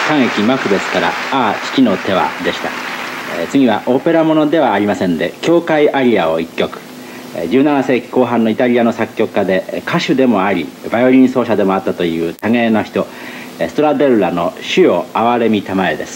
歌劇マクベスから「ああ父の手は」でした。次はオペラものではありませんで教会アリアを1曲。17世紀後半のイタリアの作曲家で歌手でもありバイオリン奏者でもあったという多芸な人、ストラデッラの「主よ憐れみたまえ」です。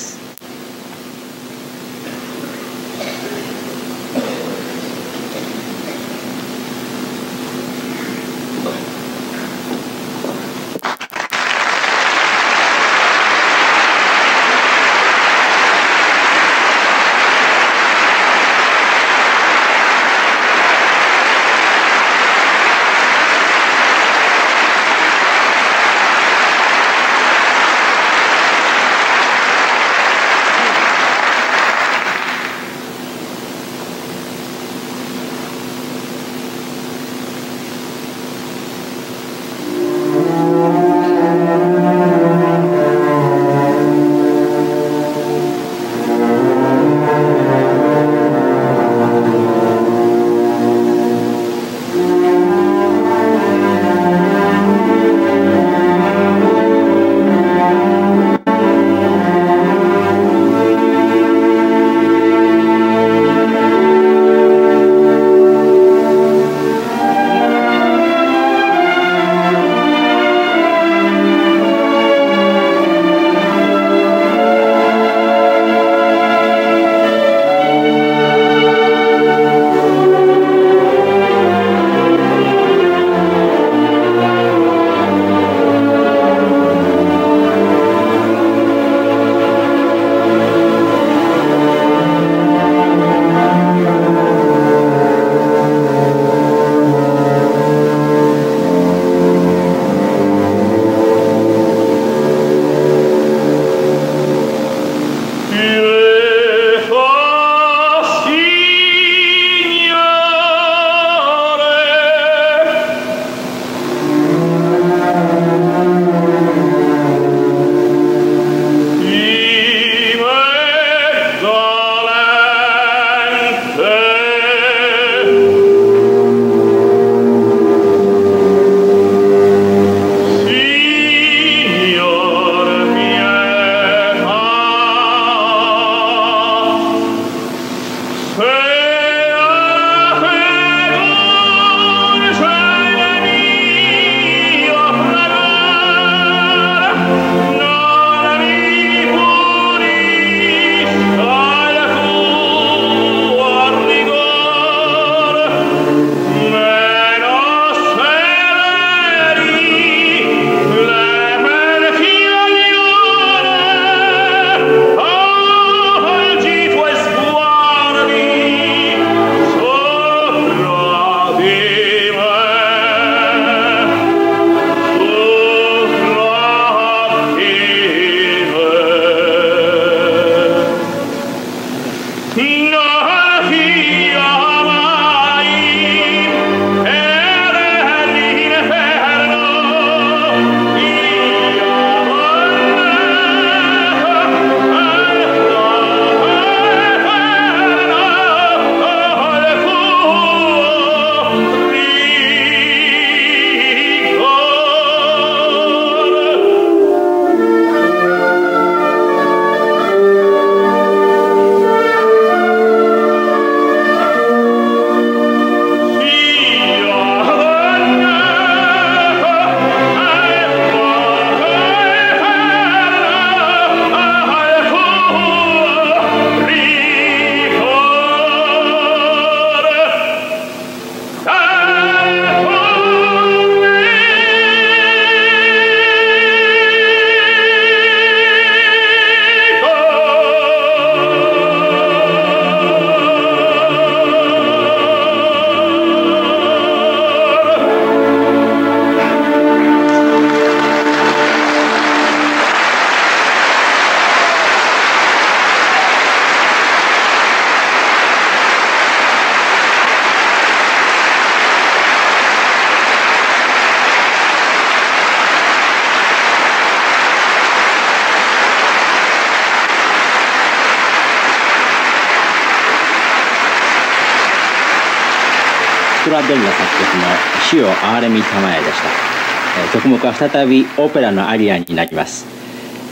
ストラデッラ作曲の「主よ憐れみたまえ」でした。曲目は再びオペラのアリアになります。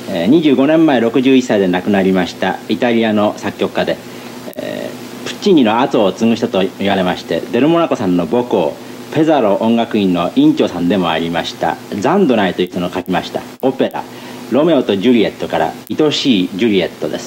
25年前61歳で亡くなりましたイタリアの作曲家で、プッチーニの後を継ぐ人と言われまして、デルモナコさんの母校ペザロ音楽院の院長さんでもありましたザンドナイという人の書きましたオペラ「ロメオとジュリエット」から「愛しいジュリエット」です。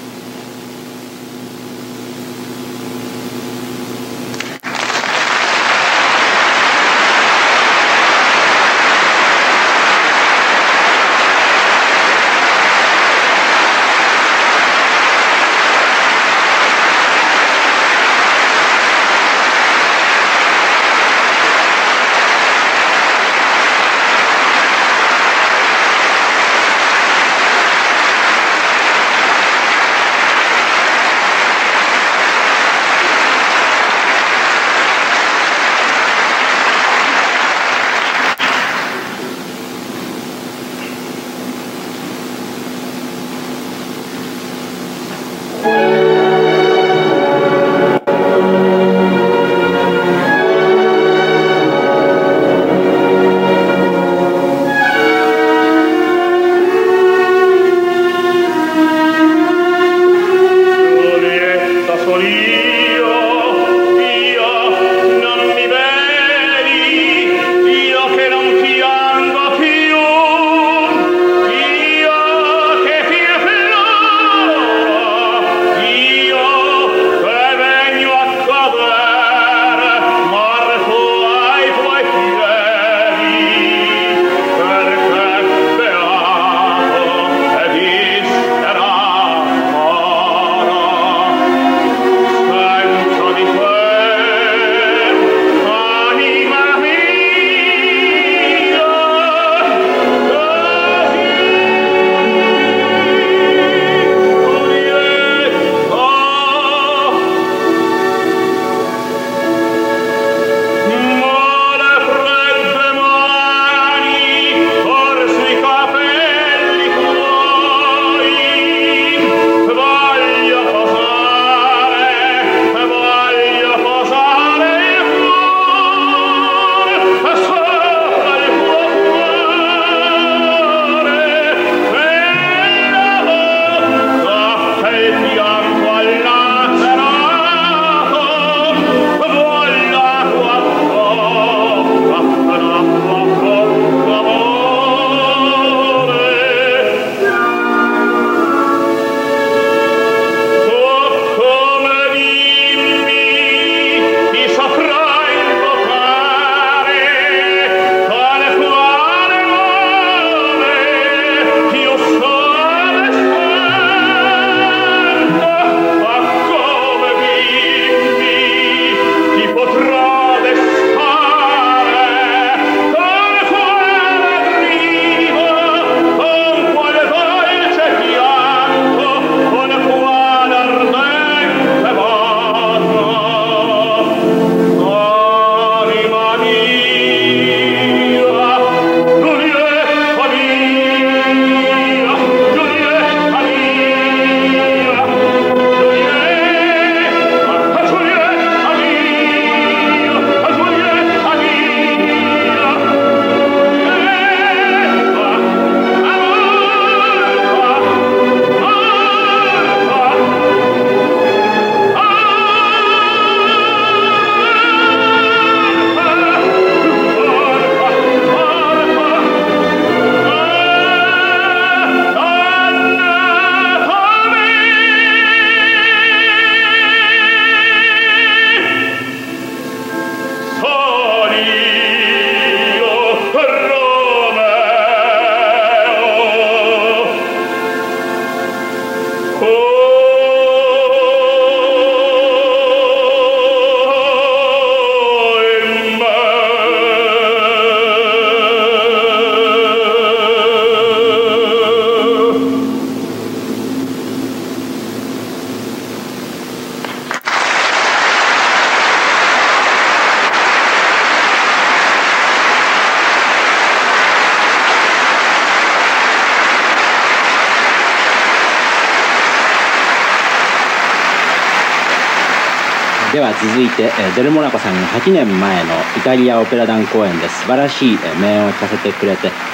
では続いてデルモナコさんが8年前のイタリアオペラ団公演で素晴らしい名演を聞かせてくれて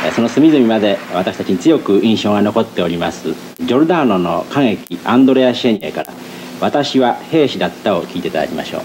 その隅々まで私たちに強く印象が残っておりますジョルダーノの歌劇アンドレア・シェニエから「私は兵士だった」を聴いていただきましょう。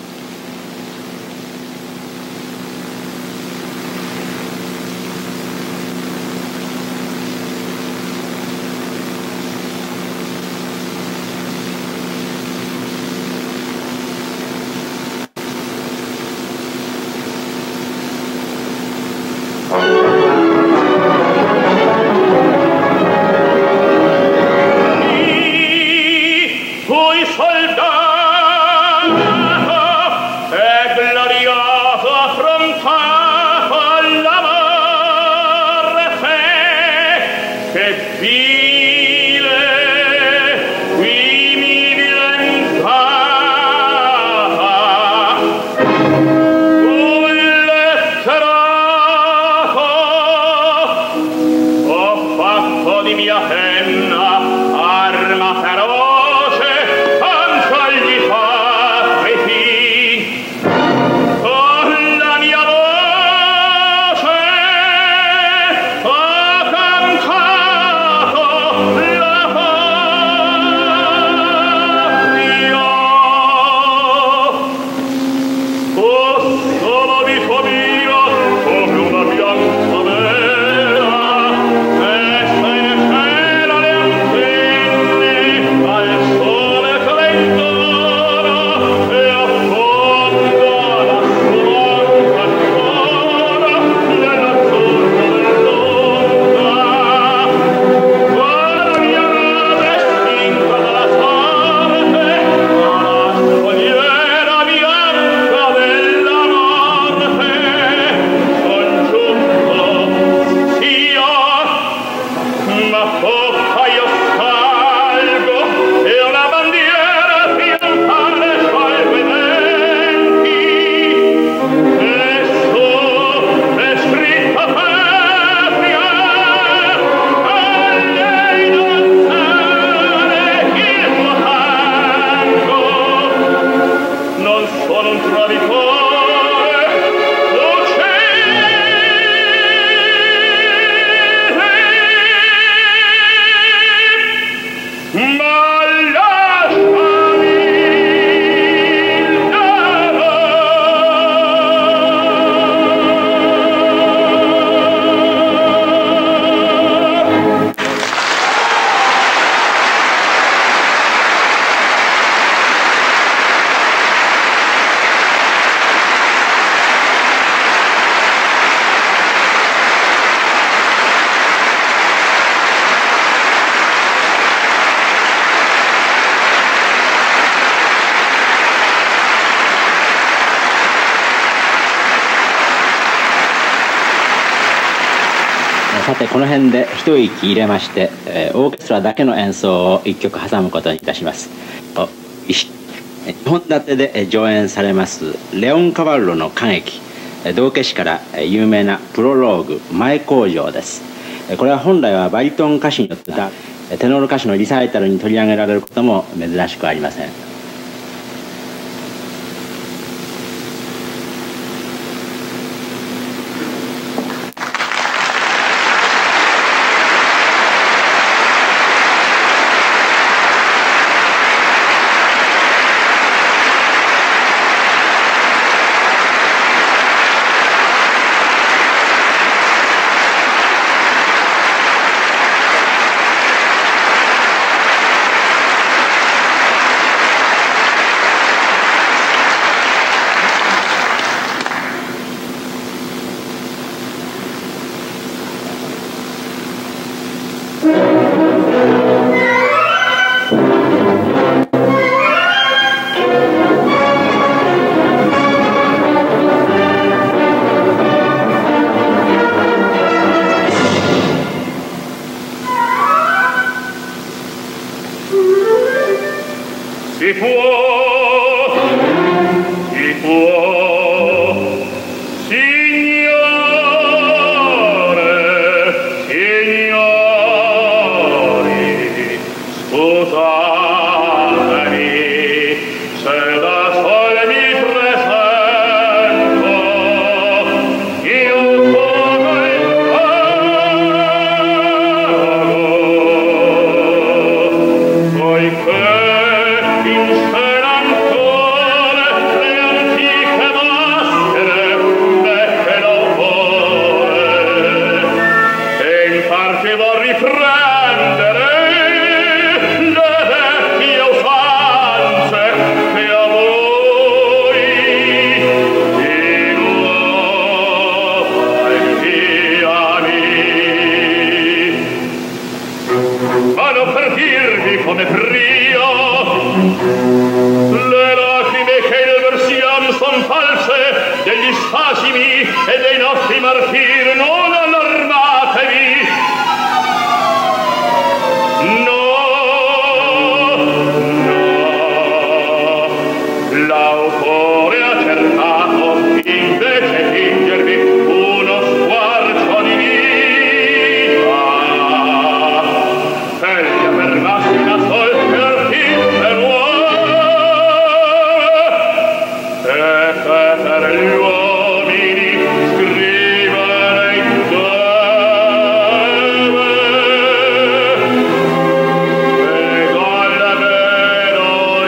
さてこの辺で一息入れまして、オーケストラだけの演奏を一曲挟むことにいたします。2本立てで上演されますレオン・カバルロの歌劇道化師から有名なプロローグ前口上です。これは本来はバリトン歌手によってテノール歌手のリサイタルに取り上げられることも珍しくありません。 l'arte vuol riprendere le vecchie usanze che a voi ma non per dirvi come prio le lacrime che nel versiam son false degli spasimi e dei nostri martiri non allarmatevi no l'autore ha cercato invece fingervi uno squarcio di vita egli ha per massima solte artiste nuove e per gli uomini scrivere in deve e dal vero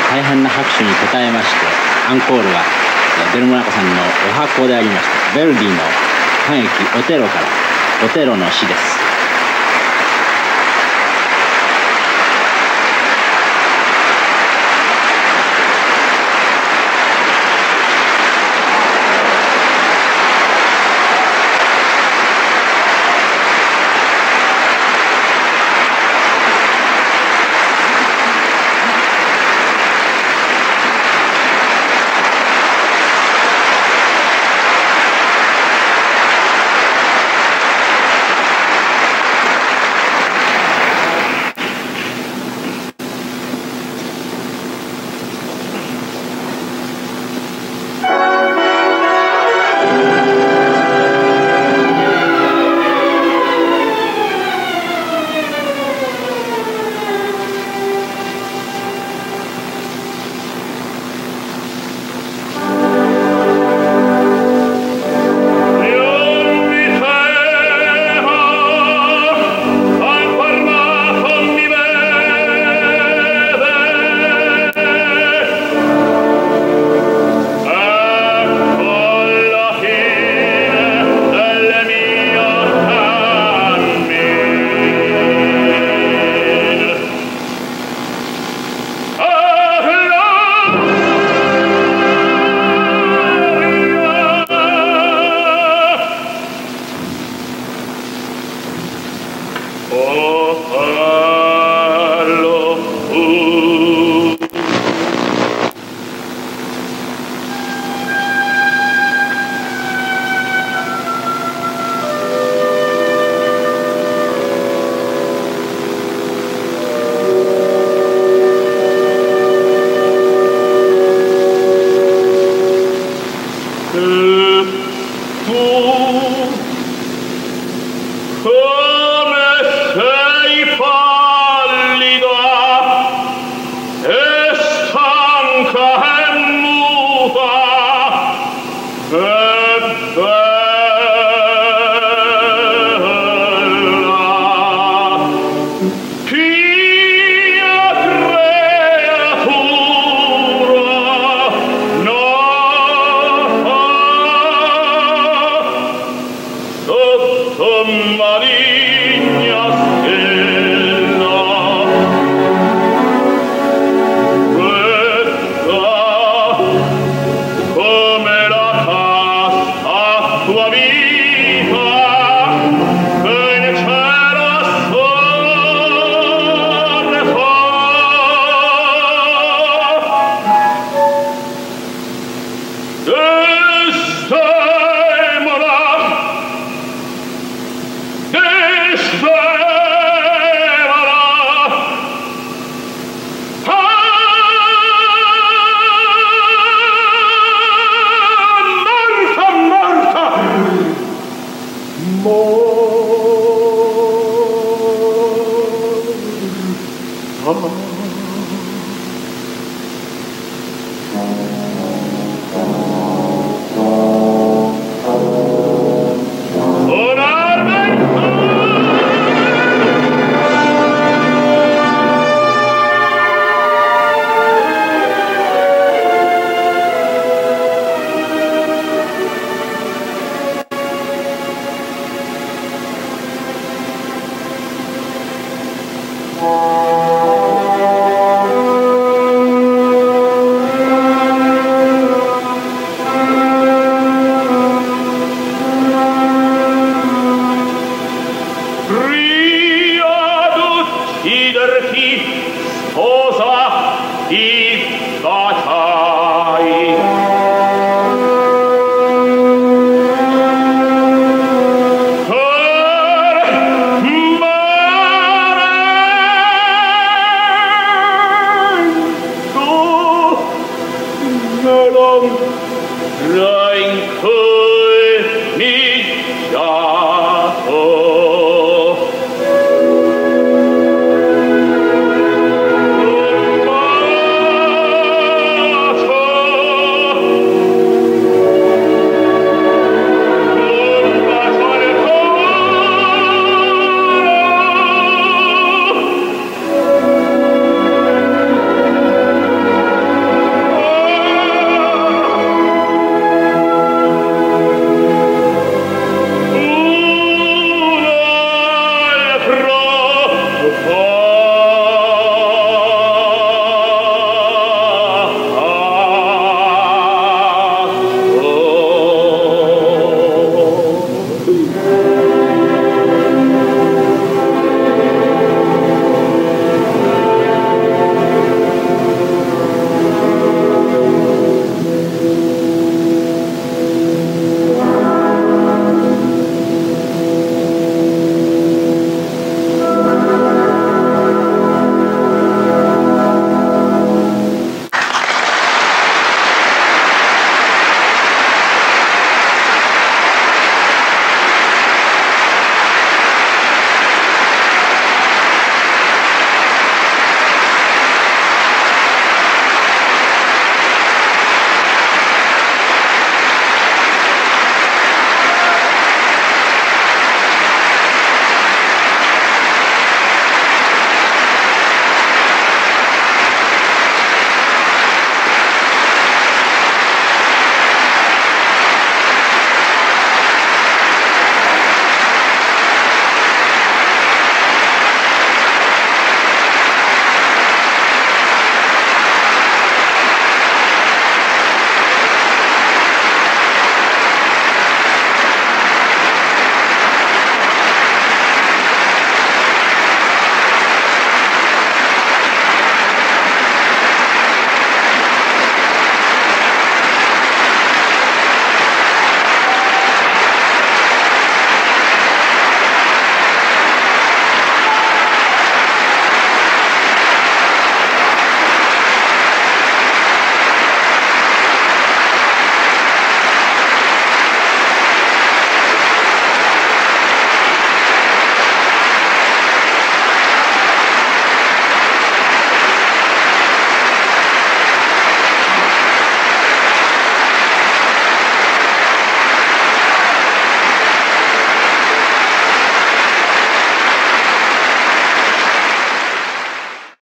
大変な拍手に応えまして、アンコールはデルモナコさんのお箱でありましたヴェルディの歌劇「オテロ」から「オテロの死」です。